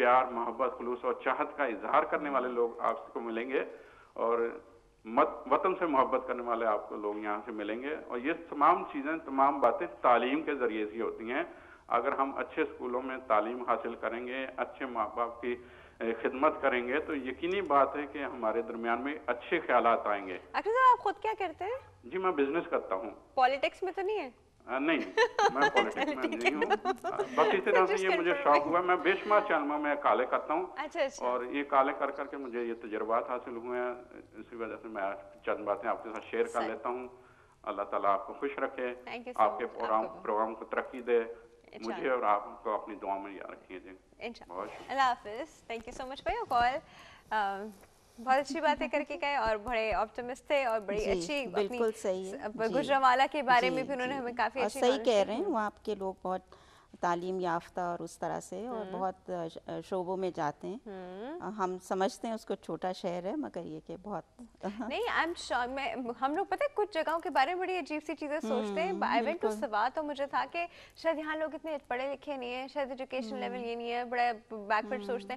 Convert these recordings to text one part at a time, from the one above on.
प्यार, मोहब्बत, खुलूस और चाहत का इजहार करने वाले लोग आपको मिलेंगे, और वतन से मोहब्बत करने वाले आपको लोग यहाँ से मिलेंगे। और ये तमाम चीज़ें, तमाम बातें तालीम के ज़रिए से होती हैं। अगर हम अच्छे स्कूलों में तालीम हासिल करेंगे, अच्छे माँ बाप की खिदमत करेंगे, तो यकीनी बात है कि हमारे दरमियान में अच्छे ख्यालात आएंगे। अक्सर साहब, आप खुद क्या करते हैं? जी, मैं बिजनेस करता हूँ। पॉलिटिक्स में तो नहीं है? नहीं, मैं पॉलिटिक्स में नहीं हूँ। बस इसी तरह से ये मुझे शौक हुआ। मैं बेशुमार चैनलों में काले करता हूँ। अच्छा। और ये काले कर करके मुझे ये तजुर्बात हासिल हुए हैं, इसी वजह से मैं चंद बातें आपके साथ शेयर कर लेता हूँ। अल्लाह ताला आपको खुश रखे, आपके प्रोग्राम को तरक्की दे, मुझे और आपको अपनी दुआ में याद रखिए। अल्लाह हाफिज़। Thank you so much for your call. बहुत अच्छी बातें करके गए और बड़े ऑप्टिमिस्ट थे और बड़ी अच्छी, बिल्कुल सही है, गुजरांवाला के बारे में भी उन्होंने हमें काफ़ी अच्छी सही कह रहे हैं। वहाँ के लोग बहुत तालीम याफ्ता और उस तरह से और बहुत शोबों में जाते हैं। हम समझते हैं उसको छोटा शहर है, मगर ये कि बहुत नहीं, आई एम श्योर। हम लोग पता है कुछ जगहों के बारे में बड़ी अजीब सी चीज़ें सोचते हैं। आई वेंट टू सवा, तो मुझे था कि शायद यहाँ लोग इतने पढ़े लिखे नहीं है, शायद एजुकेशन लेवल ये नहीं है, बड़ा बैकवर्ड सोचते हैं।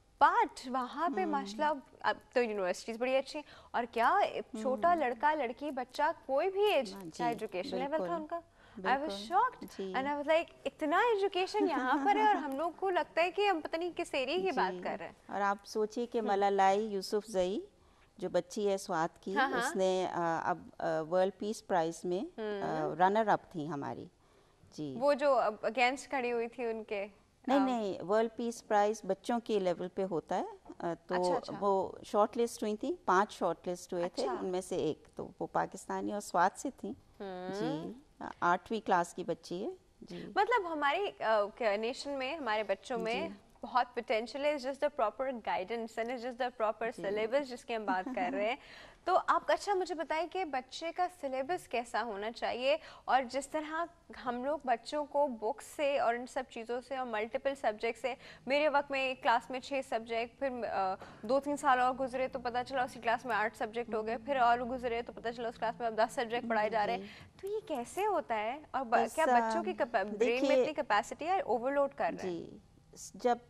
बट वहाँ पे माशाल्लाह अब तो यूनिवर्सिटीज़ बड़ी अच्छी, और क्या छोटा लड़का लड़की बच्चा कोई भी एज चाहे एजुकेशन लेवल था उनका। I was shocked and I was like, इतना एजुकेशन यहाँ पर है और हम लोग को लगता है कि हम पता नहीं किस एरिया की बात कर रहे हैं। और आप सोचिए कि मलालाई यूसुफजई जो बच्ची है स्वात की, उसने अब वर्ल्ड पीस प्राइज में रनर अप थी हमारी जी। वो जो अगेंस्ट खड़ी हुई थी उनके नहीं, वर्ल्ड पीस प्राइज बच्चों के लेवल पे होता है। तो वो शॉर्ट लिस्ट हुई थी, 5 शॉर्ट लिस्ट हुए थे, उनमें से एक तो वो पाकिस्तानी और स्वात से थी जी। 8वीं क्लास की बच्ची है जी। मतलब हमारी नेशन में, हमारे बच्चों में बहुत पोटेंशियल है, just the proper guidance and just the proper syllabus जिसकी हम बात कर रहे हैं। तो आप अच्छा मुझे बताइए कि बच्चे का सिलेबस कैसा होना चाहिए, और जिस तरह हम लोग बच्चों को बुक्स से और इन सब चीज़ों से और मल्टीपल सब्जेक्ट से, मेरे वक्त में एक क्लास में 6 सब्जेक्ट, फिर 2-3 साल और गुजरे तो पता चला उसी क्लास में 8 सब्जेक्ट हो गए, फिर और गुजरे तो पता चला उस क्लास में अब 10 सब्जेक्ट पढ़ाए जा रहे हैं। तो ये कैसे होता है, और क्या बच्चों की ब्रेन में इतनी कैपेसिटी है, ओवरलोड कर रहे हैं? जब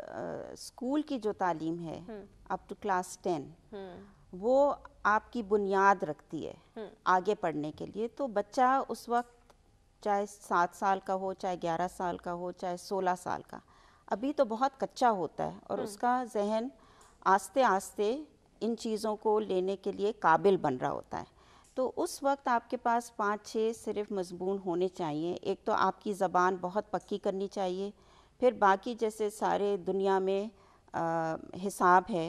स्कूल की जो तालीम है अप टू क्लास 10 वो आपकी बुनियाद रखती है आगे पढ़ने के लिए, तो बच्चा उस वक्त चाहे 7 साल का हो, चाहे 11 साल का हो, चाहे 16 साल का, अभी तो बहुत कच्चा होता है और उसका जहन आस्ते आस्ते इन चीज़ों को लेने के लिए काबिल बन रहा होता है। तो उस वक्त आपके पास 5-6 सिर्फ मजमून होने चाहिए। एक तो आपकी ज़बान बहुत पक्की करनी चाहिए, फिर बाकी जैसे सारे दुनिया में हिसाब है,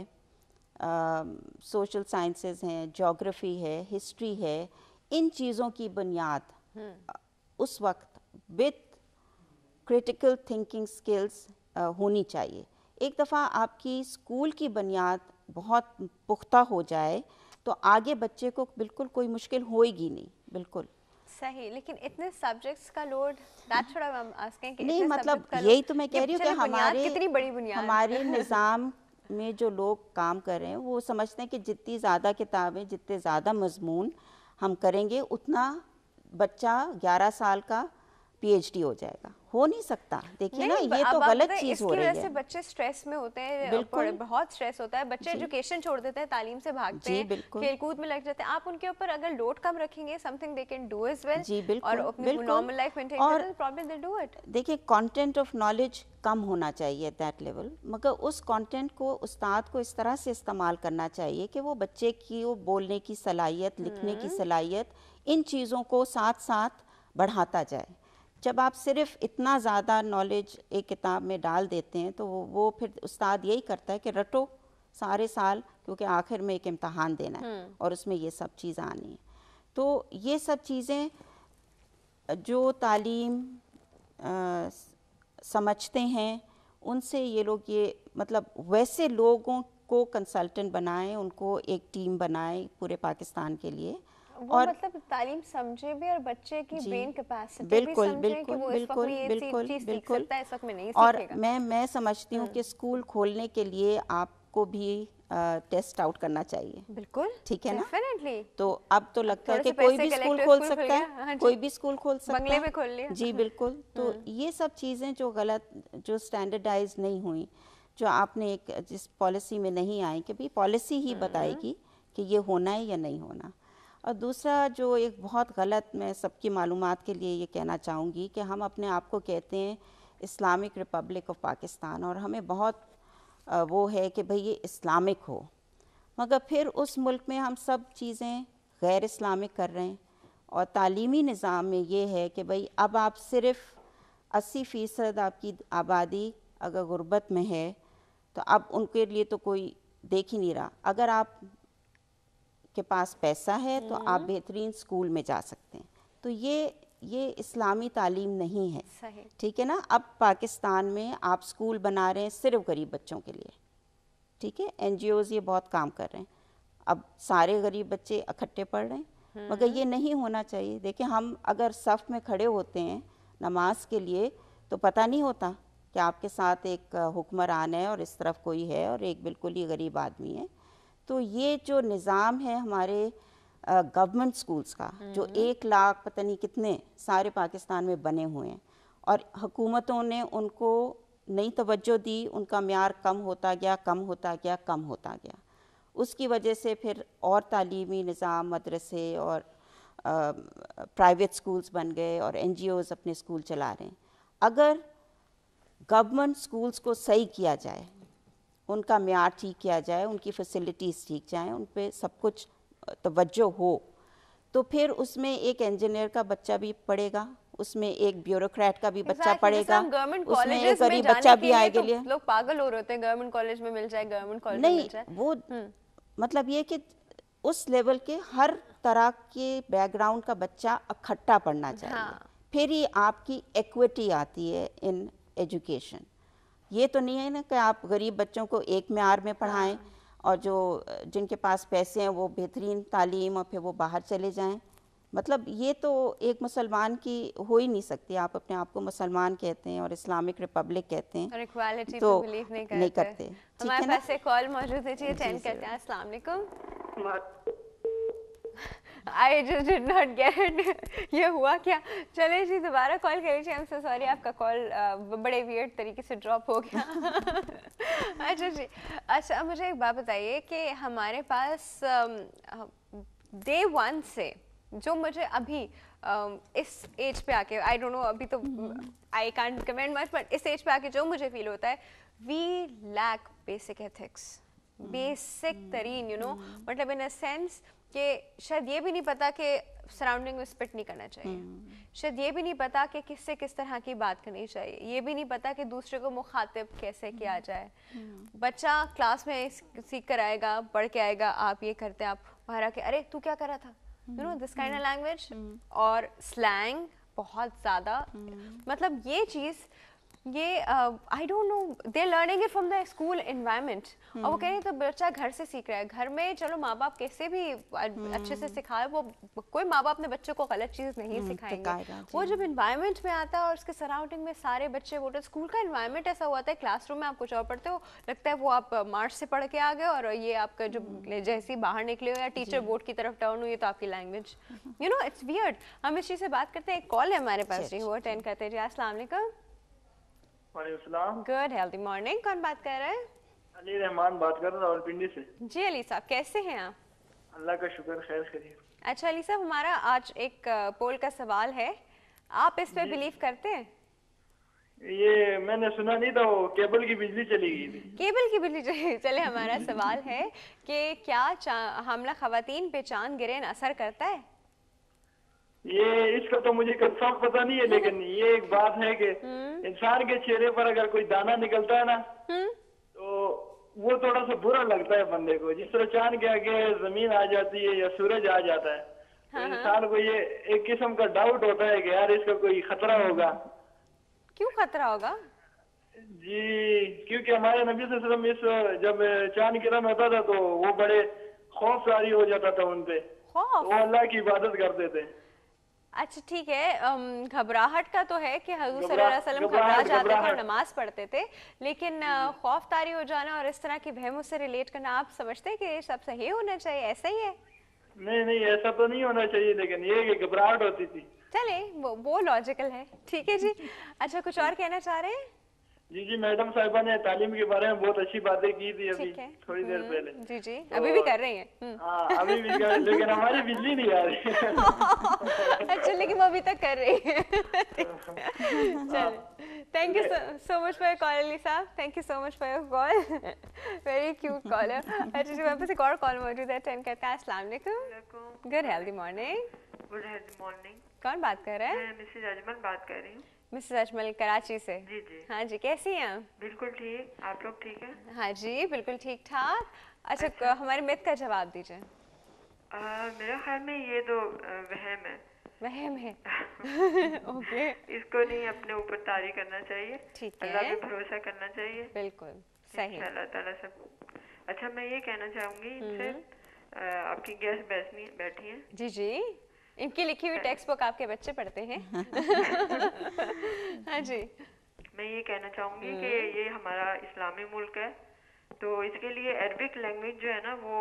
सोशल साइंसेस हैं, ज्योग्राफी है, हिस्ट्री है, इन चीज़ों की बुनियाद उस वक्त विद क्रिटिकल थिंकिंग स्किल्स होनी चाहिए। एक दफ़ा आपकी स्कूल की बुनियाद बहुत पुख्ता हो जाए तो आगे बच्चे को बिल्कुल कोई मुश्किल होएगी नहीं। बिल्कुल सही, लेकिन इतने सब्जेक्ट्स का load, that's what I am asking कि नहीं, मतलब यही तो मैं कह रही हूँ कि हमारे कितनी बड़ी बुनियाद हमारे निज़ाम में जो लोग काम कर रहे हैं वो समझते हैं कि जितनी ज़्यादा किताबें, जितने ज़्यादा मजमून हम करेंगे उतना बच्चा 11 साल का PhD हो जाएगा। हो नहीं सकता। देखिए ना, ये तो गलत चीज हो रही है। इसकी वजह से बच्चे स्ट्रेस में होते हैं, बहुत स्ट्रेस होता है, बच्चे एजुकेशन छोड़ देते हैं, तालीम से भागते हैं, खेलकूद में लग जाते हैं। आप उनके ऊपर अगर लोड कम रखेंगे, something they can do as well, और अपनी नॉर्मल लाइफ मेंटेन करते हैं, प्रॉब्लम दे डू इट। देखिए, कंटेंट ऑफ नॉलेज कम होना चाहिए एट दैट लेवल, मगर उस कंटेंट को उस्ताद को इस तरह से इस्तेमाल करना चाहिए कि वो बच्चे की वो बोलने की सलाहियत, लिखने की सलाहियत, इन चीज़ों को साथ साथ बढ़ाता जाए। जब आप सिर्फ इतना ज़्यादा नॉलेज एक किताब में डाल देते हैं तो वो फिर उस्ताद यही करता है कि रटो सारे साल, क्योंकि आखिर में एक इम्तहान देना है और उसमें ये सब चीज़ें आनी है। तो ये सब चीज़ें जो तालीम समझते हैं उनसे ये लोग, ये मतलब वैसे लोगों को कंसल्टेंट बनाएं, उनको एक टीम बनाएं पूरे पाकिस्तान के लिए, और मतलब तालीम समझे भी और बच्चे की ब्रेन कैपेसिटी भी समझे कि वो इस वक्त में ये चीज़ सीख सकता है, इस वक्त में नहीं सीखेगा। और मैं समझती हूँ कि स्कूल खोलने के लिए आपको भी टेस्ट आउट करना चाहिए। बिल्कुल, ठीक है ना? डेफिनेटली। तो अब तो लगता है कि कोई भी स्कूल खोल सकता है, कोई भी स्कूल खोल सकता है, बंगले में खोल लिया। जी बिल्कुल। तो ये सब चीज़ें जो गलत, जो स्टैंडर्डाइज नहीं हुई, जो आपने एक जिस पॉलिसी में नहीं आए कि भाई पॉलिसी ही बताएगी कि ये होना है या नहीं होना। और दूसरा जो एक बहुत गलत, मैं सबकी मालूमात के लिए ये कहना चाहूँगी कि हम अपने आप को कहते हैं इस्लामिक रिपब्लिक ऑफ पाकिस्तान, और हमें बहुत वो है कि भाई ये इस्लामिक हो, मगर फिर उस मुल्क में हम सब चीज़ें गैर इस्लामिक कर रहे हैं। और तालीमी निज़ाम में ये है कि भाई अब आप सिर्फ 80% आपकी आबादी अगर गुर्बत में है तो अब उनके लिए तो कोई देख ही नहीं रहा। अगर आप के पास पैसा है तो आप बेहतरीन स्कूल में जा सकते हैं। तो ये इस्लामी तालीम नहीं है, ठीक है ना। अब पाकिस्तान में आप स्कूल बना रहे हैं सिर्फ गरीब बच्चों के लिए, ठीक है। NGOs ये बहुत काम कर रहे हैं, अब सारे गरीब बच्चे इकट्ठे पढ़ रहे हैं, मगर ये नहीं होना चाहिए। देखिए हम अगर सफ़ में खड़े होते हैं नमाज के लिए तो पता नहीं होता कि आपके साथ एक हुक्मरान है और इस तरफ कोई है और एक बिल्कुल ही गरीब आदमी है। तो ये जो निज़ाम है हमारे गवर्नमेंट स्कूल्स का, जो 1 लाख पता नहीं कितने सारे पाकिस्तान में बने हुए हैं, और हुकूमतों ने उनको नई तवज्जो दी, उनका म्यार कम होता गया, कम होता गया, कम होता गया। उसकी वजह से फिर और तालीमी निज़ाम, मदरसे और प्राइवेट स्कूल्स बन गए और NGOs अपने स्कूल चला रहे हैं। अगर गवर्नमेंट स्कूल्स को सही किया जाए, उनका म्यार ठीक किया जाए, उनकी फैसिलिटीज़ ठीक जाएँ, उन पे सब कुछ तवज्जो हो, तो फिर उसमें एक इंजीनियर का बच्चा भी पढ़ेगा, उसमें एक ब्यूरोक्रेट का भी बच्चा पढ़ेगा, उसमें एक गरीब बच्चा भी आएगा। लिए लोग पागल हो रहे होते हैं, गवर्नमेंट कॉलेज में मिल जाए, गवर्नमेंट कॉलेज में मिल जाए। वो मतलब ये कि उस लेवल के हर तरह के बैकग्राउंड का बच्चा इकट्ठा पढ़ना चाहिए, फिर ही आपकी इक्विटी आती है इन एजुकेशन। ये तो नहीं है ना कि आप गरीब बच्चों को एक म्यार में पढ़ाएं और जो जिनके पास पैसे हैं वो बेहतरीन तालीम और फिर वो बाहर चले जाएं। मतलब ये तो एक मुसलमान की हो ही नहीं सकती। आप अपने आप को मुसलमान कहते हैं और इस्लामिक रिपब्लिक कहते हैं, और इक्वालिटी तो पे बिलीव नहीं करते। हमारे पास एक कॉल मौजूद है जी, अटेंड करते हैं। अस्सलाम वालेकुम। I just did not get it. ये हुआ क्या? चले जी दोबारा कॉल कर लीजिए। I'm so sorry, आपका कॉल बड़े weird तरीके से ड्रॉप हो गया। अच्छा जी, अच्छा मुझे एक बात बताइए कि हमारे पास day 1 से जो मुझे अभी इस एज पे आके, आई डोंट नो अभी तो I can't comment much, but इस एज पे आके जो मुझे फील होता है, we lack basic ethics, basic तरीन, यू नो, मतलब इन अ सेंस कि शायद ये भी नहीं पता कि सराउंडिंग में स्पिट नहीं करना चाहिए, शायद ये भी नहीं पता कि किससे किस तरह की बात करनी चाहिए, ये भी नहीं पता कि दूसरे को मुखातिब कैसे किया जाए। बच्चा क्लास में सीख कर आएगा, पढ़ के आएगा, आप ये करते, आप बाहर आके अरे तू क्या कर रहा था, you know, this kind of language और स्लैंग बहुत ज़्यादा, मतलब ये चीज़ ये I don't know, they learning it from the school environment, और वो कह रहे हैं तो बच्चा घर से सीख रहा है। घर में चलो माँ बाप कैसे भी अच्छे से सिखाए, वो कोई माँ बाप अपने बच्चों को गलत चीज़ नहीं सिखाएंगे। वो जब एनवायरनमेंट में आता है और उसके सराउंडिंग में सारे बच्चे बोलते, स्कूल का एनवायरनमेंट ऐसा हुआ है, क्लासरूम में आप कुछ और पढ़ते हो, लगता है वो आप मार्च से पढ़ के आ गए और ये आपका जो जैसे ही बाहर निकले हो या टीचर बोर्ड की तरफ टर्न हुई तो आपकी language, you know, it's weird. हम इस चीज़ से बात करते हैं। एक कॉल है हमारे पास जी, वो अटेंड करते हैं जी। अस्सलाम वालेकुम। गुड हेल्दी मॉर्निंग, कौन बात कर रहे हैं? अली रहमान बात कर रहा हूँ रावलपिंडी से। जी अली साहब, कैसे हैं आप? अल्लाह का शुक्र, खैर खैरियत। अच्छा अली साहब, हमारा आज एक पोल का सवाल है, आप इस पे बिलीव करते हैं? ये मैंने सुना नहीं था, वो केबल की बिजली चली गई थी। केबल की बिजली चले। हमारा सवाल है कि क्या हमला खवातीन पे चांद गिरेन असर करता है? ये इसका तो मुझे कंफर्म पता नहीं है, लेकिन ये एक बात है कि इंसान के चेहरे पर अगर कोई दाना निकलता है ना तो वो थोड़ा सा बुरा लगता है बंदे को। जिस तरह चांद के आगे जमीन आ जाती है या सूरज आ जाता है, तो इंसान को ये एक किस्म का डाउट होता है कि यार इसका कोई खतरा होगा। क्यों खतरा होगा? जी क्योंकि हमारे नबी सल्लल्लाहु अलैहि वसल्लम इस जब चांद गिरन होता था तो वो बड़े खौफ जारी हो जाता था उनपे, वो अल्लाह की इबादत करते थे। अच्छा ठीक है, घबराहट का तो है कि हजूर सल्लल्लाहु अलैहि वसल्लम घबरा जाते थे और नमाज पढ़ते थे, लेकिन खौफ तारी हो जाना और इस तरह की वहमों से रिलेट करना, आप समझते हैं कि ये सब सही होना चाहिए? ऐसा ही है? नहीं नहीं, ऐसा तो नहीं होना चाहिए, लेकिन ये कि घबराहट होती थी। चले वो लॉजिकल है, ठीक है जी। अच्छा कुछ और कहना चाह रहे हैं? जी जी, मैडम साहिबा ने तालीम के बारे में बहुत अच्छी बातें की थी अभी ठीक है। थोड़ी देर पहले। जी जी, अभी भी कर रही हैं। हाँ अभी भी लेकिन हमारी बिजली नहीं आ रही। अच्छा, लेकिन वो अभी तक कर रही है। चलिए, thank you so much for your call Ali साहब, thank you so much for your call, very cute call है। अच्छा जी, मेरे पास एक और कॉल मौजूद है, अटेंड करते हैं। अस्सलाम वालेकुम, good healthy morning. Good healthy morning. कौन बात कर रहा है? मैं मिसेज अजमल बात कर रही हूँ। मिसेस अजमल, कराची से? जी जी। हाँ जी, कैसी हैं आप? बिल्कुल ठीक, आप लोग ठीक हैं? हाँ जी, बिल्कुल ठीक ठाक। अच्छा, हमारे मिथ का जवाब दीजिए। मेरे ख्याल में ये तो वहम है। वहम है? ओके। इसको नहीं अपने ऊपर तारी करना चाहिए, ठीक है, अल्लाह पे भरोसा करना चाहिए। बिल्कुल सही। अल्लाह ताला सब। अच्छा, मैं ये कहना चाहूँगी इनसे, आपकी गेस्ट बैठी हैं। जी जी, इनकी लिखी हुई टेक्स्ट बुक आपके बच्चे पढ़ते हैं। हाँ जी। मैं ये कहना चाहूँगी कि ये हमारा इस्लामी मुल्क है, तो इसके लिए अरबिक लैंग्वेज जो है ना वो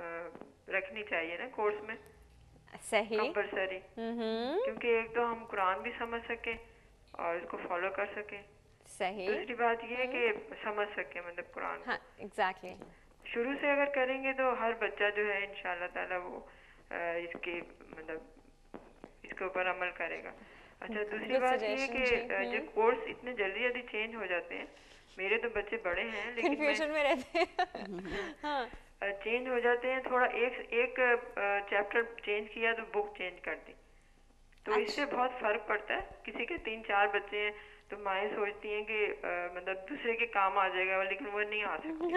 रखनी चाहिए ना कोर्स में, सही, कंपलसरी। क्योंकि एक तो हम कुरान भी समझ सके और इसको फॉलो कर सके। सही। दूसरी बात ये है कि समझ सके मतलब कुरान। हाँ, एग्जैक्टली। शुरू से अगर करेंगे तो हर बच्चा जो है इंशाल्लाह ताला वो इसके मतलब इसके ऊपर अमल करेगा। अच्छा, दूसरी बात ये है कि जो कोर्स इतने जल्दी जल्दी चेंज हो जाते हैं, मेरे तो बच्चे बड़े हैं लेकिन कंफ्यूजन में रहते हैं। हाँ, चेंज हो जाते हैं। थोड़ा एक चैप्टर चेंज किया तो बुक चेंज कर दी, तो इससे बहुत फर्क पड़ता है। किसी के 3-4 बच्चे हैं तो माएँ सोचती हैं कि मतलब दूसरे के काम आ जाएगा, लेकिन वो नहीं आ सकती।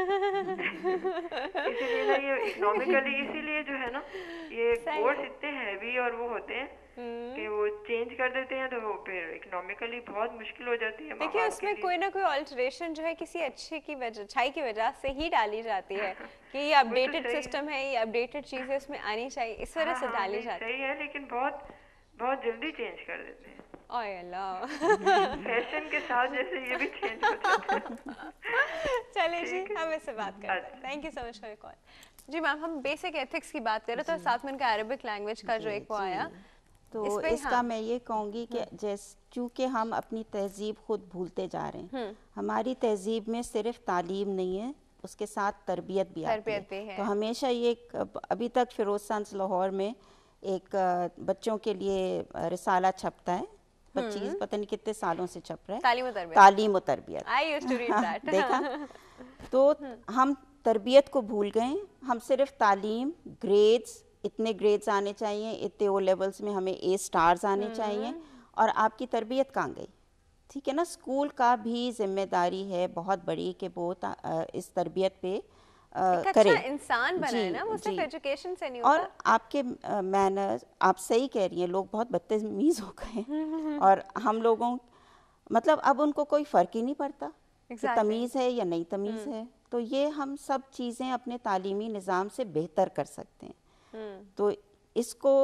इसीलिए ना ये इकोनॉमिकली, इसीलिए जो है ना ये कोर्स इतने हैवी और वो होते हैं कि वो चेंज कर देते हैं, तो वो फिर इकोनॉमिकली बहुत मुश्किल हो जाती है। देखिए, उसमें कोई ना कोई ऑल्टरेशन जो है किसी अच्छाई की वजह से ही डाली जाती है कि ये अपडेटेड सिस्टम है, ये अपडेटेड चीजें इसमें आनी चाहिए, इस वजह से डाली जाती है। सही है, लेकिन बहुत बहुत जल्दी चेंज कर देते हैं। ओए अल्लाह, फैशन के साथ जैसे ये भी चेंज हो जाता है। चलिए जी, हम इससे बात करते हैं। Thank you so much for your call. जी मैम, हम बेसिक एथिक्स की बात कर रहे थे और साथ में इनका अरबिक लैंग्वेज का जो एक वो आया, तो इसका मैं ये कहूँगी कि चूँकि हम अपनी तहजीब खुद भूलते जा रहे हैं। हमारी तहजीब में सिर्फ तालीम नहीं है, उसके साथ तरबियत भी आती है। तो हमेशा ये अभी तक फिरोज सांस लाहौर में एक बच्चों के लिए रिसाला छपता है, 25 पता नहीं कितने सालों से छप रहा है, तालीम और तरबियत। I used to read that. देखा, तो हम तरबियत को भूल गए। हम सिर्फ तालीम, ग्रेड्स, इतने ग्रेड्स आने चाहिए, इतने ओ लेवल्स में हमें ए स्टार्स आने चाहिए, और आपकी तरबियत कहाँ गई? ठीक है ना, स्कूल का भी जिम्मेदारी है बहुत बड़ी कि वो इस तरबियत पे करे, अच्छा इंसान बनाए ना, वो सिर्फ एजुकेशन से नहीं होता। और आपके मैनर्स, आप सही कह रही हैं, लोग बहुत बदतमीज हो गए और हम लोगों मतलब अब उनको कोई फ़र्क ही नहीं पड़ता कि तमीज़ है या नहीं तमीज़ है। तो ये हम सब चीज़ें अपने तालीमी निज़ाम से बेहतर कर सकते हैं। तो इसको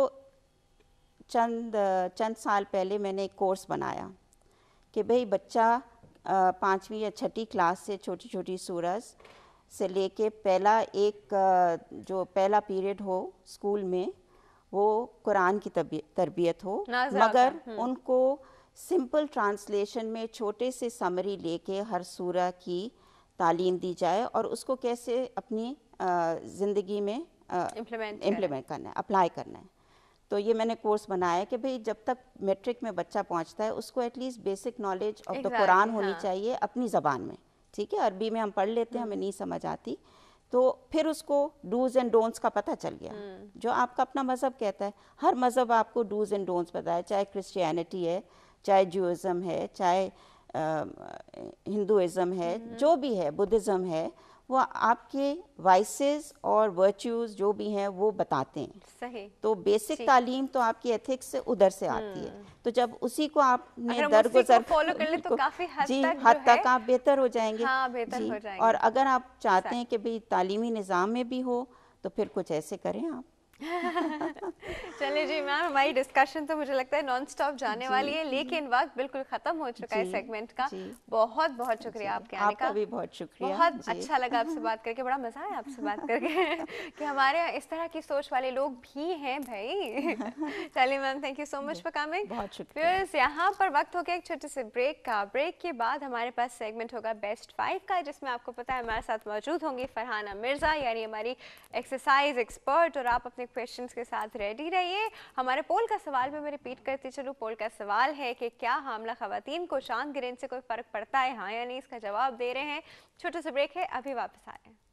चंद साल पहले मैंने एक कोर्स बनाया कि भाई बच्चा 5वीं या 6ठी क्लास से छोटी छोटी सूरज से लेके जो पहला पीरियड हो स्कूल में वो कुरान की तरबियत हो, मगर उनको सिंपल ट्रांसलेशन में छोटे से समरी लेके हर सूरा की तालीम दी जाए और उसको कैसे अपनी ज़िंदगी में इम्प्लीमेंट करना है, अप्लाई करना है। तो ये मैंने कोर्स बनाया कि भाई जब तक मैट्रिक में बच्चा पहुंचता है उसको at least basic knowledge of the Quran होनी चाहिए अपनी ज़बान में। ठीक है, अरबी में हम पढ़ लेते हैं, हमें नहीं समझ आती, तो फिर उसको डूज एंड डोंट्स का पता चल गया। जो आपका अपना मज़हब कहता है, हर मज़हब आपको डूज एंड डोंट्स बताए, चाहे क्रिश्चियनिटी है, चाहे ज्यूइज़्म है, चाहे हिंदुइज़्म है, जो भी है, बुद्धिज़्म है, वो आपके वाइसेस और वर्च्यूज़ जो भी हैं वो बताते हैं। सही। तो बेसिक तालीम तो आपकी एथिक्स से उधर से आती है। तो जब उसी को आपने दरगुजर फॉलो कर ले तो काफी हद तक आप बेहतर हो जाएंगे। हाँ, बेहतर हो जाएंगे। और अगर आप चाहते हैं कि भाई तालीमी निज़ाम में भी हो तो फिर कुछ ऐसे करें आप। चलिए जी मैम, हमारी डिस्कशन तो मुझे लगता है नॉन स्टॉप जाने वाली है, लेकिन वक्त बिल्कुल खत्म हो चुका है सेगमेंट का। बहुत बहुत शुक्रिया आपके आने का। आपका भी बहुत शुक्रिया। बहुत अच्छा लगा आपसे बात करके, बड़ा मजा आया आपसे बात करके कि हमारे यहाँ इस तरह की सोच वाले लोग भी हैं भाई। चलिए ma'am, thank you so much for coming. बहुत शुक्रिया। फिर यहाँ पर वक्त हो गया एक छोटे से ब्रेक का। ब्रेक के बाद हमारे पास सेगमेंट होगा बेस्ट 5 का, जिसमें आपको पता है हमारे साथ मौजूद होंगी फरहाना मिर्जा, यानी हमारी एक्सरसाइज एक्सपर्ट, और आप अपने क्वेश्चंस के साथ रेडी रहिए। हमारे पोल का सवाल भी मैं रिपीट करती चलूँ। पोल का सवाल है कि क्या हामला खवातीन को चांद गिरने से कोई फर्क पड़ता है, हाँ या नहीं? इसका जवाब दे रहे हैं। छोटा सा ब्रेक है, अभी वापस आ रहे हैं।